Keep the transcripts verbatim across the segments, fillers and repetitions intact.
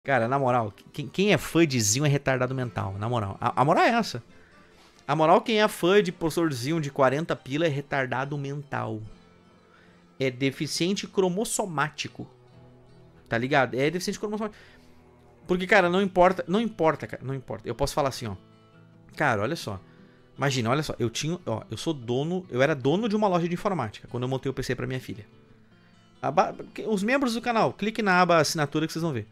Cara, na moral, quem, quem é fã de Xeon é retardado mental, na moral. A, a moral é essa. A moral, quem é fã de processador Xeon de quarenta pila é retardado mental. É deficiente cromossomático. Tá ligado? É deficiente cromossomático. Porque, cara, não importa, não importa, cara, não importa. Eu posso falar assim, ó. Cara, olha só. Imagina, olha só, eu tinha, ó, eu sou dono, eu era dono de uma loja de informática quando eu montei o P C pra minha filha. Aba, os membros do canal, clique na aba assinatura que vocês vão ver.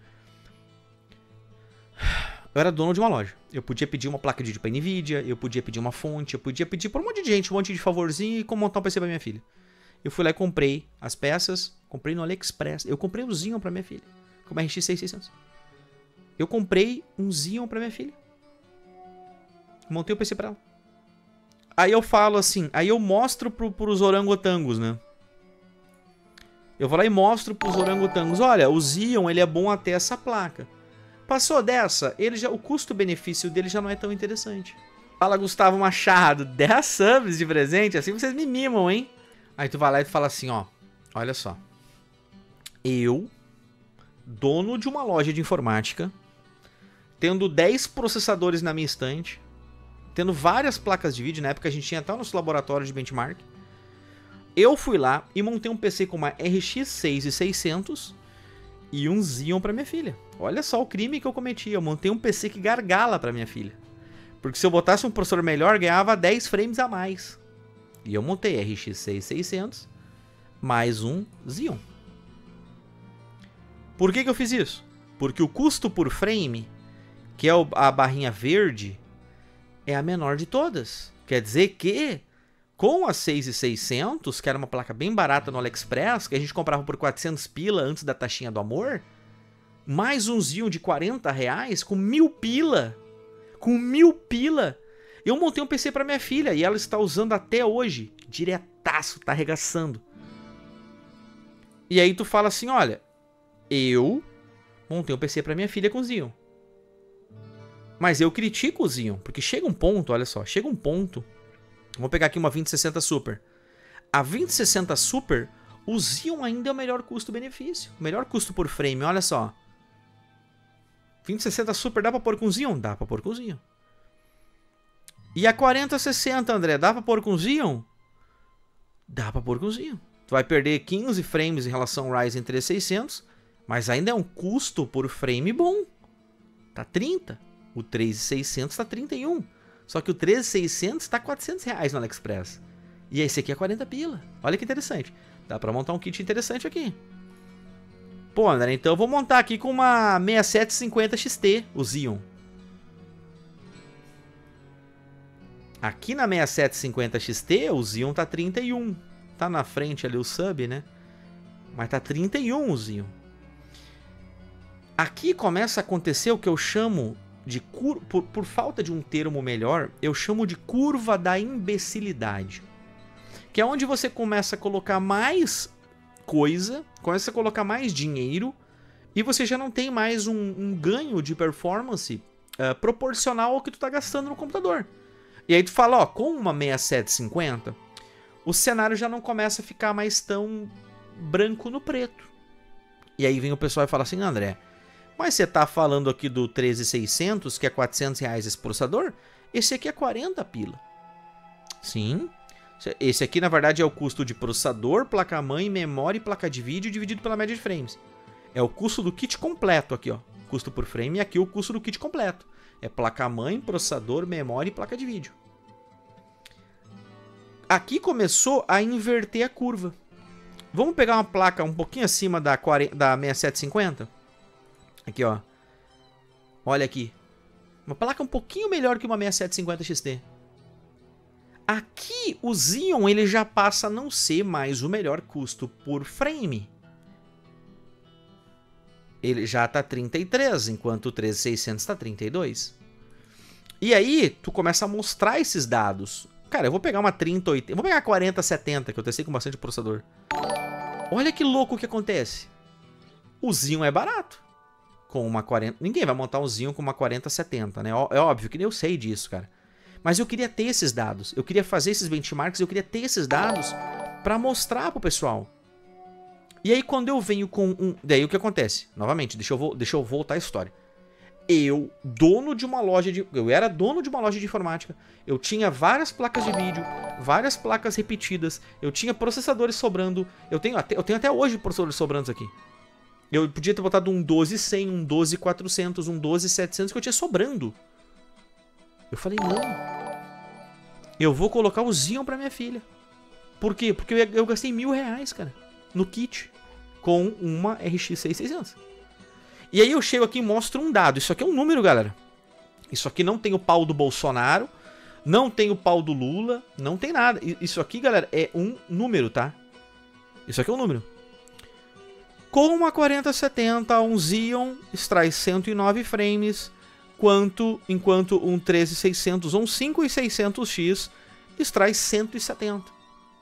Eu era dono de uma loja. Eu podia pedir uma placa de vídeo pra Nvidia, eu podia pedir uma fonte, eu podia pedir pra um monte de gente, um monte de favorzinho e como montar um P C pra minha filha. Eu fui lá e comprei as peças, comprei no AliExpress. Eu comprei um Xeon pra minha filha, com uma R X seis mil e seiscentos. Eu comprei um Xeon pra minha filha. Montei o P C pra ela. Aí eu falo assim, aí eu mostro pro, pros orangotangos, né? Eu vou lá e mostro pros orangotangos, olha, o Xeon, ele é bom até essa placa. Passou dessa, ele já, o custo-benefício dele já não é tão interessante. Fala, Gustavo Machado, dez subs de presente, assim vocês me mimam, hein? Aí tu vai lá e tu fala assim, ó, olha só. Eu, dono de uma loja de informática, tendo dez processadores na minha estante, tendo várias placas de vídeo, na época a gente tinha até o nosso laboratório de benchmark. Eu fui lá e montei um P C com uma R X seis mil e seiscentos e um Xeon pra minha filha. Olha só o crime que eu cometi, eu montei um P C que gargala pra minha filha. Porque se eu botasse um processador melhor, ganhava dez frames a mais. E eu montei R X seis mil e seiscentos mais um Xeon. Por que que eu fiz isso? Porque o custo por frame, que é a barrinha verde, é a menor de todas. Quer dizer que, com a seis mil e seiscentos, que era uma placa bem barata no AliExpress, que a gente comprava por quatrocentos pila antes da taxinha do amor, mais um Xeon de quarenta reais, com mil pila, com mil pila, eu montei um P C para minha filha e ela está usando até hoje, diretaço, tá arregaçando. E aí tu fala assim, olha, eu montei um P C para minha filha com Xeon. Mas eu critico o Xeon, porque chega um ponto, olha só, chega um ponto. Vamos pegar aqui uma vinte sessenta Super. A vinte sessenta Super, o Xeon ainda é o melhor custo-benefício. O melhor custo por frame, olha só. vinte sessenta Super dá pra pôr com Xeon? Dá pra pôr com Xeon. E a quarenta sessenta, André, dá pra pôr com Xeon? Dá pra pôr com Xeon. Tu vai perder quinze frames em relação ao Ryzen três mil e seiscentos, mas ainda é um custo por frame bom. Tá trinta. O três mil e seiscentos tá trinta e um. Só que o três mil e seiscentos tá quatrocentos reais no AliExpress. E esse aqui é quarenta pila. Olha que interessante. Dá pra montar um kit interessante aqui. Pô, André, então eu vou montar aqui com uma sessenta e sete cinquenta X T, o Xeon. Aqui na sessenta e sete cinquenta X T, o Xeon tá trinta e um. Tá na frente ali o sub, né? Mas tá trinta e um o Xeon. Aqui começa a acontecer o que eu chamo de cur... por, por falta de um termo melhor, eu chamo de curva da imbecilidade. Que é onde você começa a colocar mais coisa, começa a colocar mais dinheiro, e você já não tem mais um, um ganho de performance uh, proporcional ao que tu tá gastando no computador. E aí tu fala, ó, com uma sessenta e sete cinquenta, o cenário já não começa a ficar mais tão branco no preto. E aí vem o pessoal e fala assim, André, mas você tá falando aqui do três mil e seiscentos, que é quatrocentos reais esse processador? Esse aqui é quarenta pila. Sim. Esse aqui, na verdade, é o custo de processador, placa-mãe, memória e placa de vídeo dividido pela média de frames. É o custo do kit completo aqui, ó. Custo por frame e aqui o custo do kit completo. É placa-mãe, processador, memória e placa de vídeo. Aqui começou a inverter a curva. Vamos pegar uma placa um pouquinho acima da, quarenta, da sessenta e sete cinquenta? Aqui, ó. Olha aqui. Uma placa um pouquinho melhor que uma sessenta e sete cinquenta X T. Aqui o Xeon ele já passa a não ser mais o melhor custo por frame. Ele já está trinta e três, enquanto o três mil e seiscentos está trinta e dois. E aí tu começa a mostrar esses dados. Cara, eu vou pegar uma trinta oitenta, vou pegar a quarenta setenta, que eu testei com bastante processador. Olha que louco que acontece. O Xeon é barato. Com uma quarenta... Ninguém vai montar um Xeon com uma quarenta setenta, né? É óbvio que eu sei disso, cara. Mas eu queria ter esses dados. Eu queria fazer esses benchmarks, eu queria ter esses dados para mostrar pro pessoal. E aí quando eu venho com um... Daí o que acontece? Novamente, deixa eu, vo... deixa eu voltar a história. Eu, dono de uma loja de... Eu era dono de uma loja de informática. Eu tinha várias placas de vídeo, várias placas repetidas. Eu tinha processadores sobrando. Eu tenho até, eu tenho até hoje processadores sobrando aqui. Eu podia ter botado um doze cem, um doze quatrocentos, um doze setecentos que eu tinha sobrando. Eu falei, não. Eu vou colocar o Xeon pra minha filha. Por quê? Porque eu, eu gastei mil reais, cara, no kit. Com uma R X seis mil e seiscentos. E aí eu chego aqui e mostro um dado. Isso aqui é um número, galera. Isso aqui não tem o pau do Bolsonaro. Não tem o pau do Lula. Não tem nada. Isso aqui, galera, é um número, tá? Isso aqui é um número. Com uma quarenta setenta, um Xeon extrai cento e nove frames. Quanto, enquanto um treze seiscentos ou um cinco mil e seiscentos X extrai cento e setenta.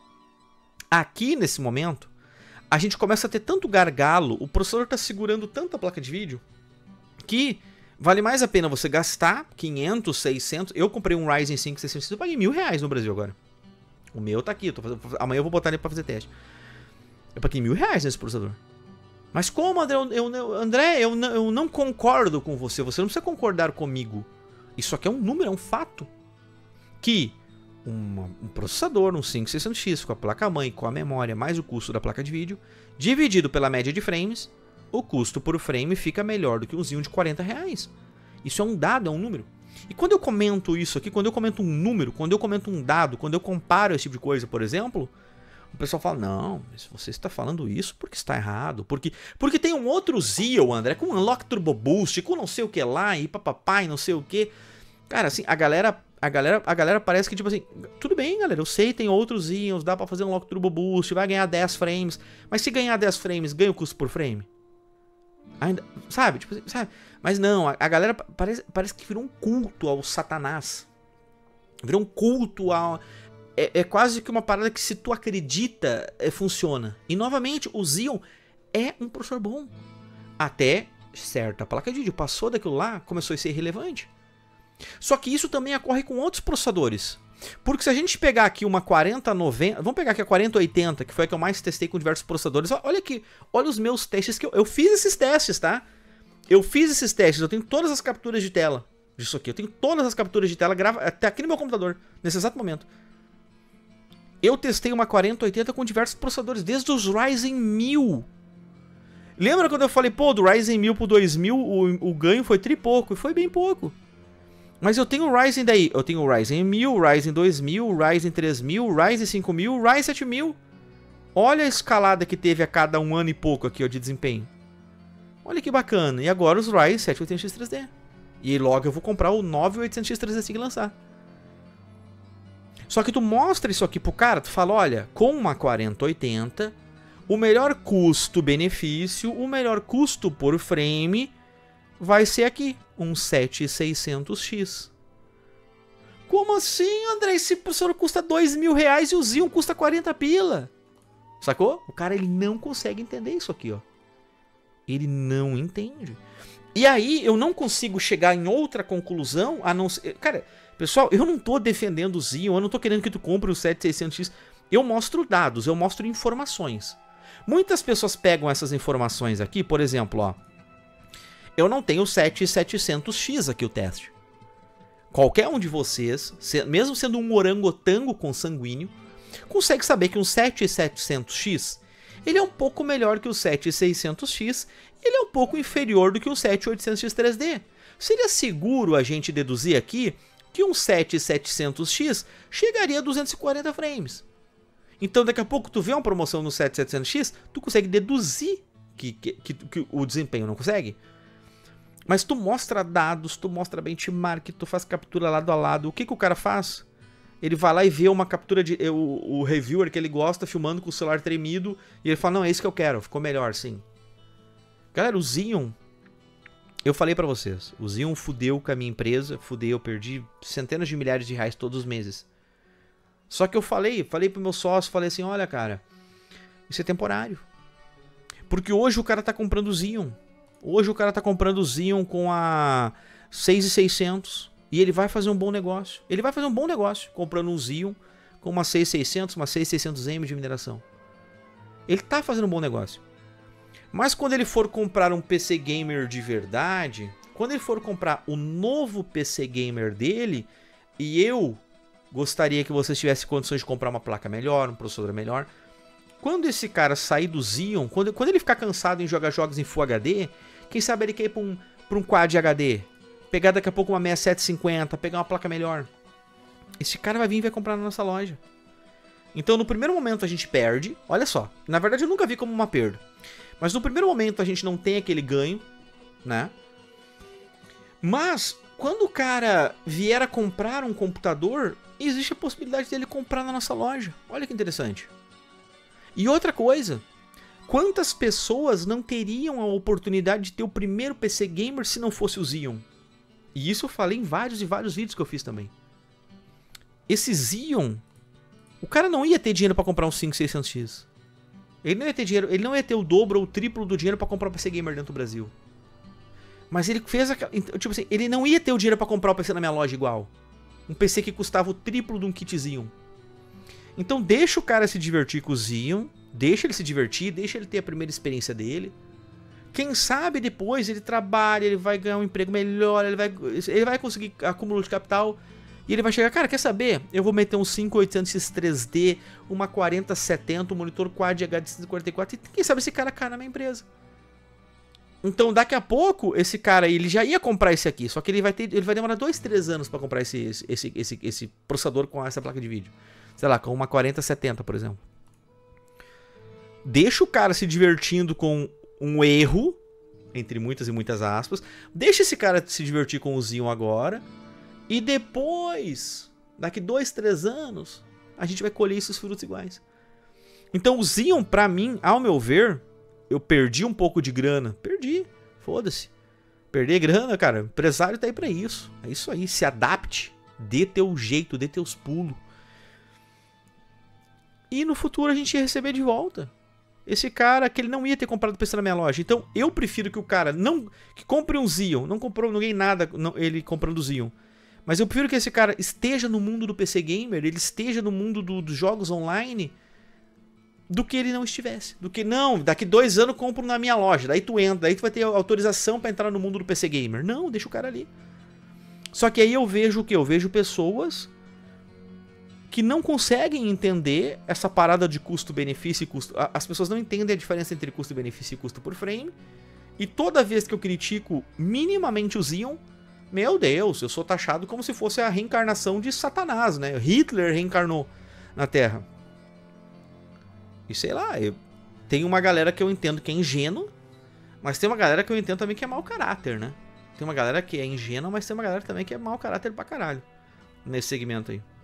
Aqui, nesse momento... a gente começa a ter tanto gargalo, o processador está segurando tanta placa de vídeo, que vale mais a pena você gastar quinhentos, seiscentos... Eu comprei um Ryzen cinco seiscentos, eu paguei mil reais no Brasil agora. O meu tá aqui, eu tô fazendo, amanhã eu vou botar ele para fazer teste. Eu paguei mil reais nesse processador. Mas como, André? Eu, eu, André, eu não, eu não concordo com você, você não precisa concordar comigo. Isso aqui é um número, é um fato. Que... Uma, um processador, um cinco mil e seiscentos X, com a placa-mãe, com a memória, mais o custo da placa de vídeo, dividido pela média de frames, o custo por frame fica melhor do que um Xeon de quarenta reais. Isso é um dado, é um número. E quando eu comento isso aqui, quando eu comento um número, quando eu comento um dado, quando eu comparo esse tipo de coisa, por exemplo, o pessoal fala, não, mas você está falando isso porque está errado. Porque, porque tem um outro Xeon, André, com Unlock Turbo Boost, com não sei o que lá, e papapai, não sei o que. Cara, assim, a galera... A galera, a galera parece que, tipo assim, tudo bem, galera, eu sei, tem outros Xeons, dá pra fazer um Lock Turbo Boost, vai ganhar dez frames, mas se ganhar dez frames, ganha o custo por frame? Ainda, sabe, tipo assim, sabe? Mas não, a, a galera parece, parece que virou um culto ao Satanás. Virou um culto ao... É, é quase que uma parada que se tu acredita, é, funciona. E, novamente, o Xeon é um processador bom. Até certa placa de vídeo, passou daquilo lá, começou a ser irrelevante. Só que isso também ocorre com outros processadores. Porque se a gente pegar aqui uma quarenta noventa... Vamos pegar aqui a quarenta oitenta, que foi a que eu mais testei com diversos processadores. Olha aqui, olha os meus testes que eu... Eu fiz esses testes, tá? Eu fiz esses testes, eu tenho todas as capturas de tela disso aqui. Eu tenho todas as capturas de tela, grava até aqui no meu computador, nesse exato momento. Eu testei uma quarenta oitenta com diversos processadores, desde os Ryzen mil. Lembra quando eu falei, pô, do Ryzen mil pro dois mil, o, o ganho foi tri pouco? E foi bem pouco. Mas eu tenho o Ryzen daí, eu tenho o Ryzen mil, o Ryzen dois mil, o Ryzen três mil, o Ryzen cinco mil, o Ryzen sete mil. Olha a escalada que teve a cada um ano e pouco aqui, ó, de desempenho. Olha que bacana. E agora os Ryzen sete oitenta X três D. E logo eu vou comprar o nove oitocentos X três D que lançar. Só que tu mostra isso aqui pro cara, tu fala, olha, com uma quarenta oitenta, o melhor custo-benefício, o melhor custo por frame vai ser aqui, um sete mil e seiscentos X. Como assim, André? Esse processador custa dois mil reais e o Xeon custa quarenta pila. Sacou? O cara, ele não consegue entender isso aqui, ó. Ele não entende. E aí, eu não consigo chegar em outra conclusão, a não ser... Cara, pessoal, eu não tô defendendo o Xeon, eu não tô querendo que tu compre o sete mil e seiscentos X. Eu mostro dados, eu mostro informações. Muitas pessoas pegam essas informações aqui, por exemplo, ó. Eu não tenho o sete mil e setecentos X aqui o teste. Qualquer um de vocês, mesmo sendo um orangotango consanguíneo, consegue saber que um sete mil e setecentos X ele é um pouco melhor que o sete mil e seiscentos X e ele é um pouco inferior do que o sete mil e oitocentos X três D. Seria seguro a gente deduzir aqui que um sete mil e setecentos X chegaria a duzentos e quarenta frames. Então daqui a pouco tu vê uma promoção no sete mil e setecentos X, tu consegue deduzir que, que, que, que o desempenho não consegue. Mas tu mostra dados, tu mostra benchmark, tu faz captura lado a lado. O que, que o cara faz? Ele vai lá e vê uma captura de... O, o reviewer que ele gosta filmando com o celular tremido. E ele fala, não, é isso que eu quero. Ficou melhor, sim. Galera, o Xeon... Eu falei pra vocês. O Xeon fudeu com a minha empresa. Fudeu, eu perdi centenas de milhares de reais todos os meses. Só que eu falei, falei pro meu sócio, falei assim, olha, cara, isso é temporário. Porque hoje o cara tá comprando o Xeon. Hoje o cara tá comprando o Xeon com a seis mil e seiscentos e ele vai fazer um bom negócio. Ele vai fazer um bom negócio comprando um Xeon com uma seis mil e seiscentos, uma seis mil e seiscentos M de mineração. Ele tá fazendo um bom negócio. Mas quando ele for comprar um P C gamer de verdade, quando ele for comprar o novo P C gamer dele, e eu gostaria que você tivesse condições de comprar uma placa melhor, um processador melhor, quando esse cara sair do Xeon, quando, quando ele ficar cansado em jogar jogos em Full H D, quem sabe ele quer ir para um, pra um Quad H D, pegar daqui a pouco uma sessenta e sete cinquenta, pegar uma placa melhor. Esse cara vai vir e vai comprar na nossa loja. Então no primeiro momento a gente perde, olha só, na verdade eu nunca vi como uma perda, mas no primeiro momento a gente não tem aquele ganho, né? Mas quando o cara vier a comprar um computador, existe a possibilidade dele comprar na nossa loja. Olha que interessante. E outra coisa, quantas pessoas não teriam a oportunidade de ter o primeiro P C gamer se não fosse o Xeon? E isso eu falei em vários e vários vídeos que eu fiz também. Esse Xeon, o cara não ia ter dinheiro para comprar um cinco mil e seiscentos X. Ele não ia ter dinheiro, ele não ia ter o dobro ou o triplo do dinheiro para comprar um P C gamer dentro do Brasil. Mas ele fez aquela, tipo assim, ele não ia ter o dinheiro para comprar o P C na minha loja igual. Um P C que custava o triplo de um kit Xeon. Então deixa o cara se divertir com o Xeon, deixa ele se divertir, deixa ele ter a primeira experiência dele. Quem sabe depois ele trabalha, ele vai ganhar um emprego melhor, ele vai, ele vai conseguir acúmulo de capital e ele vai chegar, cara, quer saber? Eu vou meter um cinco mil e oitocentos X três D, uma quarenta setenta, um monitor Quad H D cento e quarenta e quatro e quem sabe esse cara cai na minha empresa. Então daqui a pouco esse cara ele já ia comprar esse aqui, só que ele vai ter, ele vai demorar dois, três anos para comprar esse, esse, esse, esse processador com essa placa de vídeo. Sei lá, com uma quarenta setenta, por exemplo. Deixa o cara se divertindo com um erro, entre muitas e muitas aspas. Deixa esse cara se divertir com o Xeon agora. E depois, daqui dois, três anos, a gente vai colher esses frutos iguais. Então o Xeon, pra mim, ao meu ver, eu perdi um pouco de grana. Perdi, foda-se. Perder grana, cara, o empresário tá aí pra isso. É isso aí, se adapte. Dê teu jeito, dê teus pulos. E no futuro a gente ia receber de volta. Esse cara que ele não ia ter comprado P C na minha loja. Então eu prefiro que o cara não que compre um Xeon. Não comprou ninguém nada não, ele comprando o Xeon. Mas eu prefiro que esse cara esteja no mundo do P C Gamer. Ele esteja no mundo do, dos jogos online. Do que ele não estivesse. Do que não, daqui dois anos eu compro na minha loja. Daí tu entra, daí tu vai ter autorização pra entrar no mundo do P C Gamer. Não, deixa o cara ali. Só que aí eu vejo o que? Eu vejo pessoas que não conseguem entender essa parada de custo-benefício e custo... As pessoas não entendem a diferença entre custo-benefício e custo por frame. E toda vez que eu critico minimamente o Xeon, meu Deus, eu sou taxado como se fosse a reencarnação de Satanás, né? Hitler reencarnou na Terra. E sei lá, eu... tem uma galera que eu entendo que é ingênua, mas tem uma galera que eu entendo também que é mau caráter, né? Tem uma galera que é ingênua, mas tem uma galera também que é mau caráter pra caralho nesse segmento aí.